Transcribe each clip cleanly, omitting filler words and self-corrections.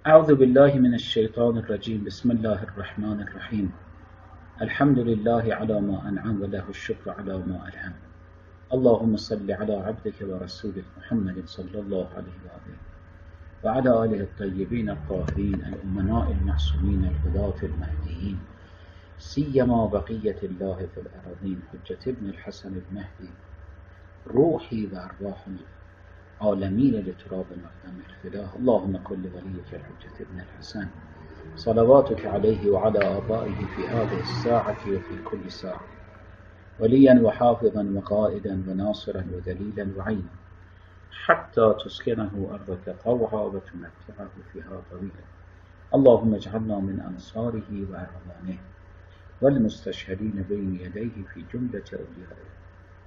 أعوذ بالله من الشيطان الرجيم. بسم الله الرحمن الرحيم. الحمد لله على ما أنعم وله الشكر على ما ألهم. اللهم صل على عبدك ورسولك محمد صلى الله عليه وآله وعلى آله الطيبين الطاهرين الأمناء المعصومين الهداة المهديين، سيما بقية الله في الأراضين حجة ابن الحسن المهدي، روحي وأرواح عالمين لتراب مقدم الفداء. اللهم كل وليك الحجة ابن الحسن صلواتك عليه وعلى آبائه في هذه الساعة وفي كل ساعة، وليا وحافظا وقائدا وناصرا ودليلا وعينا، حتى تسكنه أرضك طوعا وتمتعه فيها طويلا. اللهم اجعلنا من أنصاره وأعوانه والمستشهدين بين يديه في جملة أوليائه.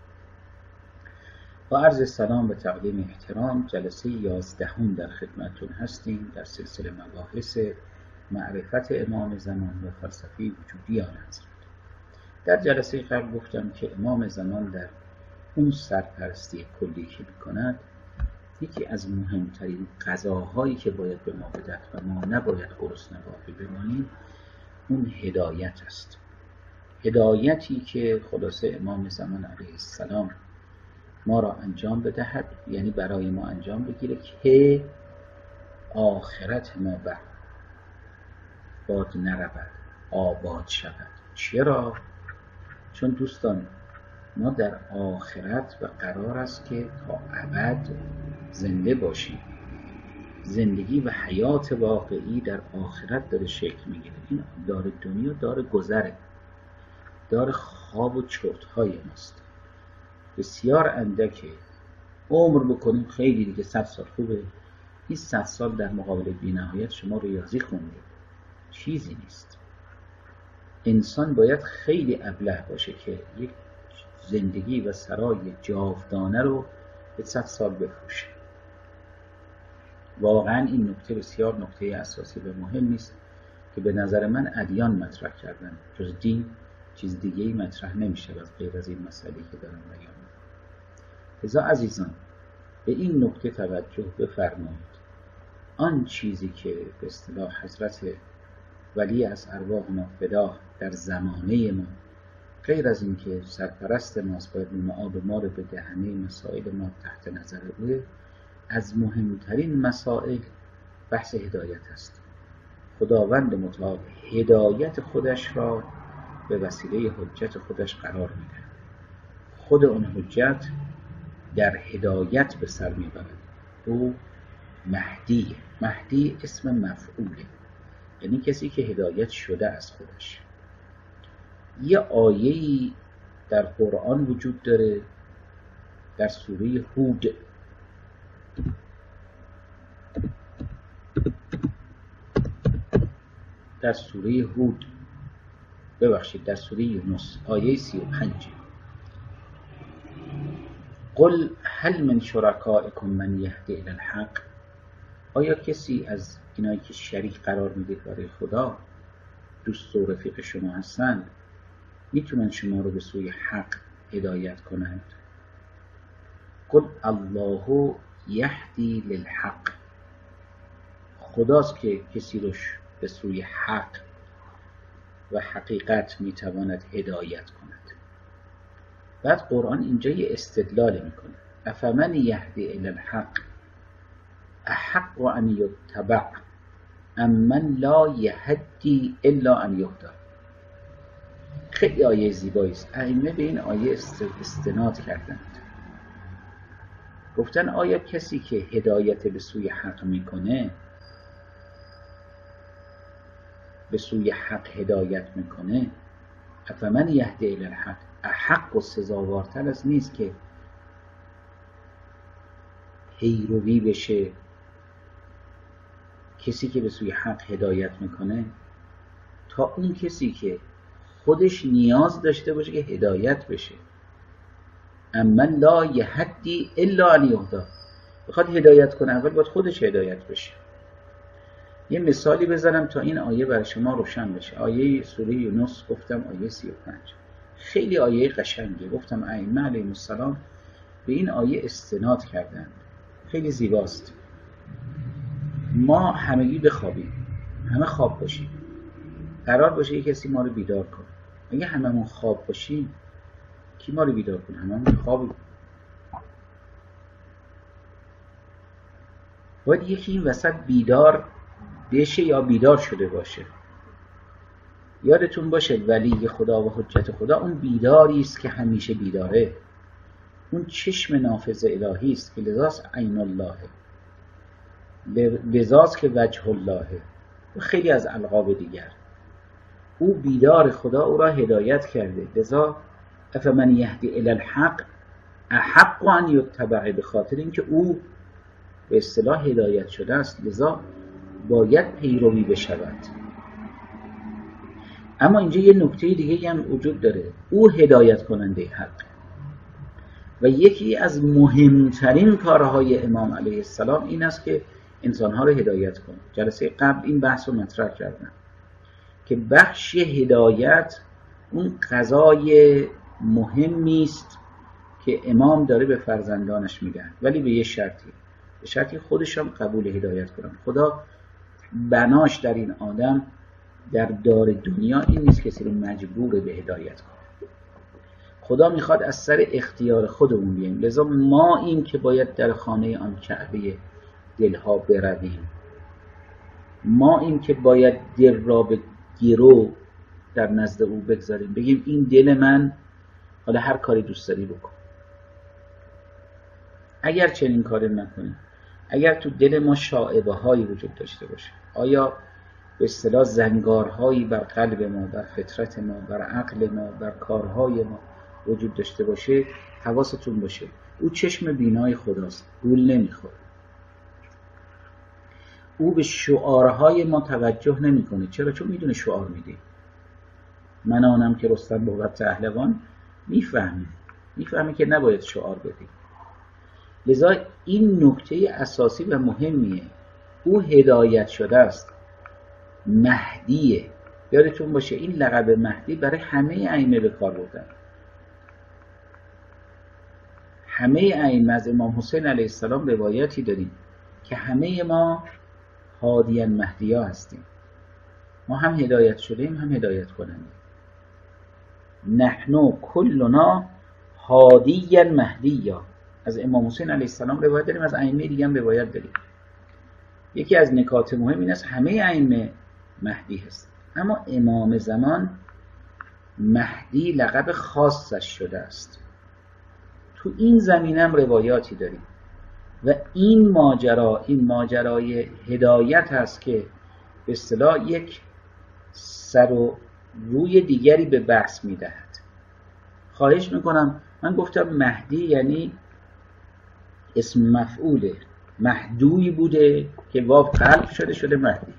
با عرض سلام و تقدیم احترام، جلسه 11 در خدمتتون هستیم در سلسله مباحث معرفت امام زمان و فلسفه وجودیان حضرت. در جلسه قبل گفتم که امام زمان در اون سرپرستی کلی که میکند، یکی از مهمترین غذاهایی که باید به ما بدهد و ما نباید گرسنه باقی بمانیم، اون هدایت است. هدایتی که خلاصه امام زمان علیه السلام ما را انجام بدهد، یعنی برای ما انجام بگیره که آخرت ما باد نرود، آباد شود. چرا؟ چون دوستان ما در آخرت و قرار است که تا ابد زنده باشیم. زندگی و حیات واقعی در آخرت داره شکل میگیره. این دار دنیا دار گذره، دار خواب و چرت‌های ماست. بسیار اندکه عمر بکنیم، خیلی دیگه 100 سال خوبه. این 100 سال در مقابل بی‌نهایت شما ریاضی خوندید، چیزی نیست. انسان باید خیلی ابله باشه که یک زندگی و سرای جاودانه رو به 100 سال بفروشه. واقعا این نکته بسیار نکته اساسی و مهم نیست که به نظر من ادیان مطرح کردن. جز دین چیز دیگه‌ای مطرح نمیشه از غیر از این مسئله که دارم بیان می‌کنم. لذا عزیزان به این نکته توجه بفرمایید. آن چیزی که به اصطلاح حضرت ولی از ارواح ما فدا در زمانه ما، غیر از این که سرپرست ماست، باید معاب ما رو به دهنه مسائل ما تحت نظر بوده، از مهمترین مسائل بحث هدایت است. خداوند متعال هدایت خودش را به وسیله حجت خودش قرار میده. خود اون حجت در هدایت به سر میبرد. او مهدیه. مهدی اسم مفعوله، یعنی کسی که هدایت شده از خودش. یه آیه‌ای در قرآن وجود داره در سوره هود، در سوره یونس آیه 35: قل هل من شرکائکم من یهدی الی الحق. آیا کسی از اینایی که شریک قرار میدید برای خدا، دوست و رفیق شما هستند، میتونن شما رو به سوی حق هدایت کنند؟ قل الله یهدی للحق. خداست که کسی رو به سوی حق و حقیقت میتواند هدایت کند. بعد قرآن اینجا یه استدلال میکنه: افمن یهدی الی الحق احق ان یتبع امن لا یهدی الا ان یهدی. خیلی آیه زیبایی است. ائمه به این آیه استناد کردند، گفتن آیا کسی که هدایت به سوی حق میکنه، به سوی حق هدایت میکنه، افمن یهدی الی الحق، احق و سزاوارتر از نیست که پیروی بشه کسی که به سوی حق هدایت میکنه، تا اون کسی که خودش نیاز داشته باشه که هدایت بشه. امن لا یهدی الا ان یهدی. بخواد هدایت کنه اول باید خودش هدایت بشه. یه مثالی بزنم تا این آیه برای شما روشن بشه. آیه سوره یونس گفتم آیه 35 خیلی آیه قشنگه. گفتم ائمه علیهم السلام به این آیه استناد کردند، خیلی زیباست. ما همگی بخوابیم، همه خواب باشیم، قرار باشه یک کسی ما رو بیدار کنه. اگه هممون خواب باشیم کی ما رو بیدار کنه؟ هممون خوابیم. باید یکی این وسط بیدار بشه یا بیدار شده باشه. یادتون باشه ولی خدا و حجت خدا اون بیداری است که همیشه بیداره، اون چشم نافذ الهی است که لذاست عین الله، لذاست که وجه الله و خیلی از القاب دیگر. او بیدار، خدا او را هدایت کرده، لذا افمن یهدی الی الحق احق ان یتبع، به خاطر اینکه او به اصطلاح هدایت شده است لذا باید پیروی بشود. اما اینجا یه نکته دیگه هم وجود داره، او هدایت کننده حق و یکی از مهمترین کارهای امام علیه السلام این است که انسانها رو هدایت کنه. جلسه قبل این بحث رو مطرح کردم که بخش هدایت اون قضای مهمی است که امام داره به فرزندانش میگه، ولی به یه شرطی، به شرطی خودشان قبول هدایت کنن. خدا بناش در این آدم در دار دنیا این نیست کسی رو مجبور به هدایت کنه. خدا میخواد از سر اختیار خودمون بیاییم، لذا ما این که باید در خانه آن کعبه دلها برویم، ما این که باید دل را به گرو در نزد او بگذاریم، بگیم این دل من، حالا هر کاری دوست داری بکن. اگر چنین کاری نکنیم، اگر تو دل ما شائبه هایی وجود داشته باشه، آیا به اصطلاح زنگارهایی بر قلب ما، بر فطرت ما، بر عقل ما، بر کارهای ما وجود داشته باشه، حواستون باشه او چشم بینای خداست، گول نمیخوره. او به شعارهای ما توجه نمیکنه. چرا؟ چون میدونه شعار میدیم. من آنم که رستم بود پهلوان، میفهمه که نباید شعار بدیم. لذا این نکته اساسی و مهمیه. او هدایت شده است، مهدیه. یادتون باشه این لقب مهدی برای همه ائمه به کار بردن. همه ائمه از امام حسین علیه السلام روایتی داریم که همه ما هادیان مهدیا هستیم. ما هم هدایت شدیم هم هدایت کننده. نحنو کلنا هادیان مهدیا. از امام حسین علیه السلام روایت داریم، از ائمه دیگه هم روایت داریم. یکی از نکات مهم این است همه ائمه مهدی هست، اما امام زمان مهدی لقب خاصش شده است. تو این زمینه هم روایاتی داریم و این ماجرای هدایت هست که به اصطلاح یک سر و روی دیگری به بحث میدهد. خواهش میکنم، من گفتم مهدی یعنی اسم مفعوله، مهدوی بوده که واو قلب شده مهدی.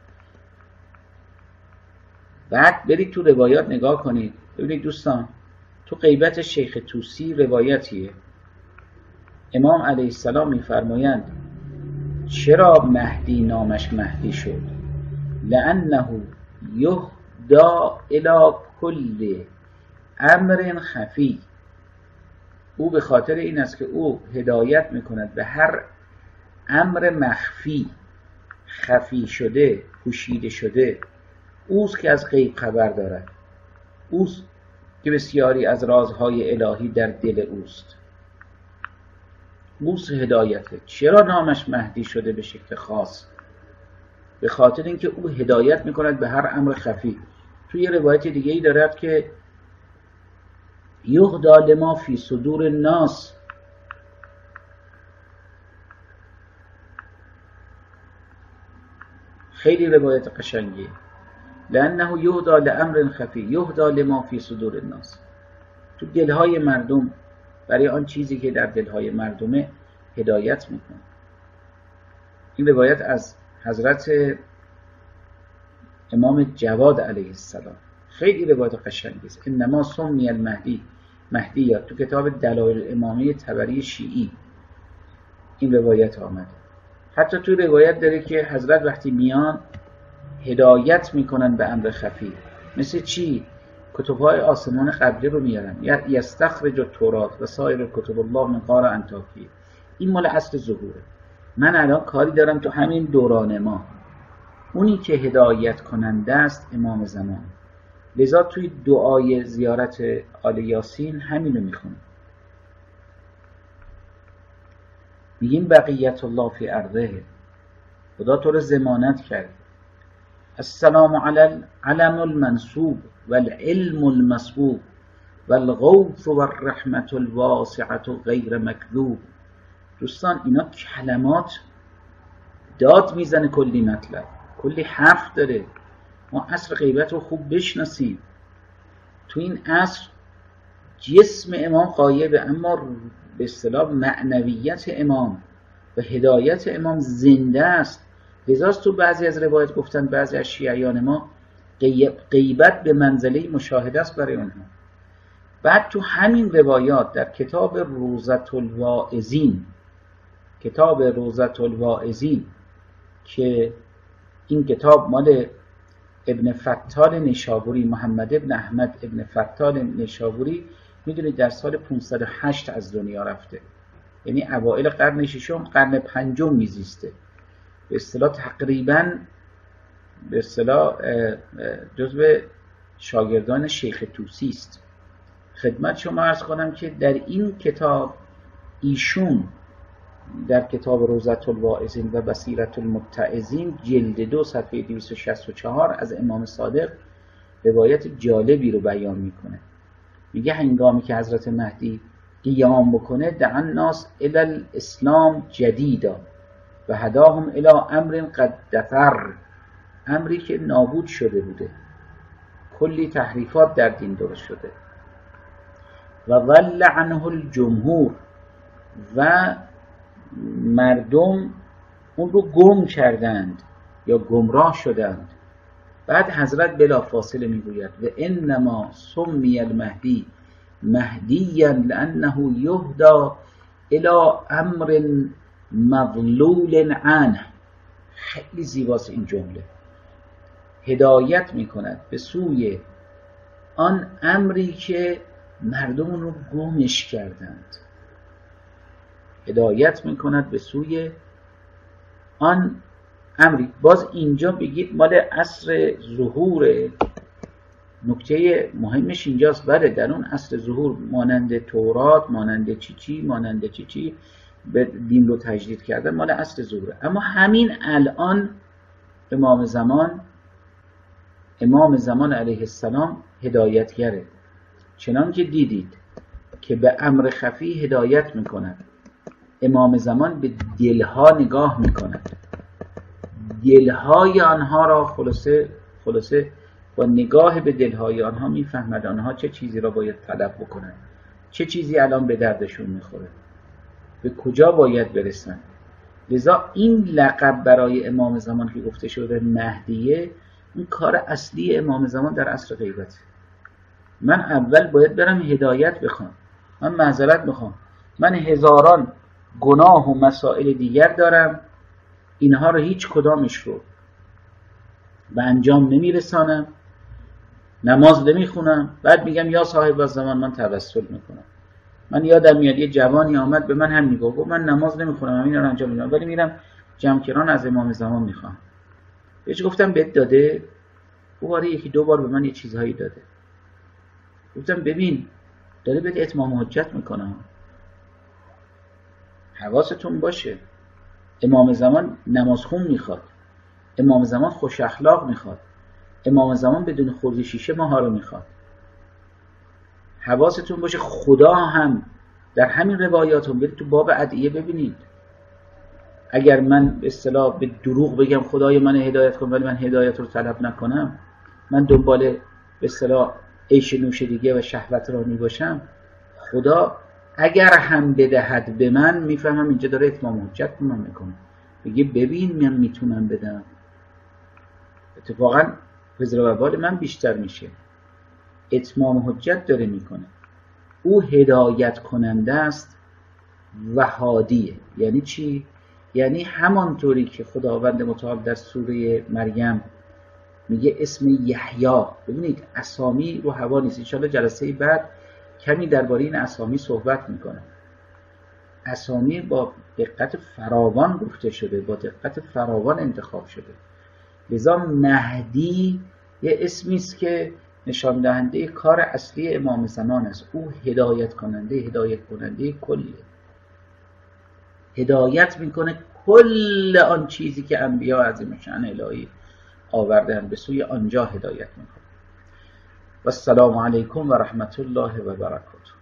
بعد برید تو روایات نگاه کنید، ببینید دوستان تو غیبت شیخ طوسی روایتیه، امام علیه السلام میفرمایند چرا مهدی نامش مهدی شد؟ لأنه یهدی الی کل امر خفی. او به خاطر این است که او هدایت میکند به هر امر مخفی، خفی شده، پوشیده شده. اوست که از غیب خبر دارد، اوست که بسیاری از رازهای الهی در دل اوست. اوست هدایته. چرا نامش مهدی شده به شکل خاص؟ به خاطر اینکه او هدایت میکند به هر امر خفی. توی روایت دیگه ای دارد که یهدی لما فی صدور الناس. خیلی روایت قشنگی. لأنه یهدی لامر خفی یهدی لما فی صدور الناس. تو دلهای مردم، برای آن چیزی که در دلهای مردمه هدایت میکنه. این روایت از حضرت امام جواد علیه السلام، خیلی روایت قشنگی است. انما سمی المهدی مهدیات، تو کتاب دلایل امامی طبری شیعی این روایت آمده. حتی تو روایت داره که حضرت وقتی میان هدایت میکنن به امر خفی. مثل چی؟ کتبهای آسمان قبلی رو میارن، یستخرج التوراة و سایر کتب الله من غار انطاکیه. این مال اصل ظهوره. من الان کاری دارم تو همین دوران ما، اونی که هدایت کننده است امام زمان. لذا توی دعای زیارت آل یاسین همینو میخونیم، میگیم بقیت الله فی ارضه، خدا تو رو ضمانت کرد. السلام علی العلم المنصوب والعلم المصبوب والغوث والرحمت الواسعة غیر مکذوب. دوستان اینا کلمات داد میزنه، کلی مطلب، کلی حرف داره. ما عصر غیبت رو خوب بشناسیم. تو این عصر جسم امام غایبه، اما به اصطلاح معنویت امام و هدایت امام زنده است. لذاست تو بعضی از روایت گفتن بعضی از شیعیان ما غیبت به منزله مشاهده است برای اونها. بعد تو همین روایات در کتاب روضة الواعظین، کتاب روضة الواعظین که این کتاب مال ابن فتال نیشابوری، محمد ابن احمد ابن فتال نیشابوری، میدونید در سال 508 از دنیا رفته، یعنی اوائل قرن ششم قرن پنجم میزیسته. به اصطلاح تقریبا به اصطلاح جزو شاگردان شیخ طوسی است. خدمت شما عرض کنم که در این کتاب ایشون در کتاب روضة الواعظین و بصیرة المتعظین جلد 2 صفحه 264 از امام صادق روایت جالبی رو بیان میکنه. میگه هنگامی که حضرت مهدی قیام بکنه دعا الناس الی الاسلام جدیدا و هداهم الی امر قد دفر، امری که نابود شده بوده، کلی تحریفات در دین درست شده. و ضل عنه الجمهور، و مردم اون رو گم کردند یا گمراه شدند. بعد حضرت بلافاصله میگوید و انما سمی المهدی مهدیا لانه یهدی الی امر مضلول عنه. خیلی زیباست این جمله. هدایت میکند به سوی آن امری که مردم رو گمش کردند. هدایت میکند به سوی آن امری. باز اینجا بگید مال عصر ظهور. نکته مهمش اینجاست. بله در اون عصر ظهور مانند تورات، مانند چی به دین رو تجدید کردن، مال عصر ظهوره. اما همین الان امام زمان علیه السلام هدایتگره. چنان که دیدید که به امر خفی هدایت میکند، امام زمان به دلها نگاه میکند، دلهای آنها را خلاصه با نگاه به دلهای آنها میفهمد آنها چه چیزی را باید طلب بکنند، چه چیزی الان به دردشون میخوره، به کجا باید برسن. لذا این لقب برای امام زمان که گفته شده مهدیه، این کار اصلی امام زمان در عصر غیبت. من اول باید برم هدایت بخوام، من معذرت میخوام، من هزاران گناه و مسائل دیگر دارم، اینها رو هیچ کدامش رو به انجام نمیرسانم، نماز نمیخونم، بعد میگم یا صاحب الزمان من توسل میکنم. من یادم میاد یه جوانی آمد به من هم میگفت من نماز نمیخونم، همین رو انجام میدم، ولی میرم جمع‌گیران از امام زمان میخوام. بهش گفتم بهت داده؟ او آره یکی دو بار به من یه چیزهایی داده. گفتم ببین داره بهت اتمام حجت میکنه، حواستون باشه. امام زمان نمازخون میخواد، امام زمان خوش اخلاق میخواد، امام زمان بدون خورد شیشه ماها رو میخواد. حواستون باشه. خدا هم در همین روایاتون برید تو باب ادعیه ببینید. اگر من به اصطلاح به دروغ بگم خدای من هدایت کن ولی من هدایت رو طلب نکنم، من دنبال به اصطلاح عیش نوش دیگه و شهوت رانی باشم، خدا اگر هم بدهد به من، میفهمم اینجا داره اتمام حجت به من میکنه، بگه ببین من میتونم بدم. اتفاقا وزر و بال من بیشتر میشه، اتمام حجت داره میکنه. او هدایت کننده است و هادیه. یعنی چی؟ یعنی همانطوری که خداوند متعال در سوره مریم میگه اسم یحیی، ببینید اسامی رو هوا نیست. ان شاءالله جلسه بعد کمی درباره این اسامی صحبت میکنم. اسامی با دقت فراوان گفته شده، با دقت فراوان انتخاب شده. لذا مهدی یه اسمی است که نشان دهنده کار اصلی امام زمان است. او هدایت کننده کلیه، هدایت میکنه کل آن چیزی که انبیا عظیم شأن الهی آوردن به سوی آنجا هدایت میکنه. و السلام علیکم و رحمت الله و برکاته.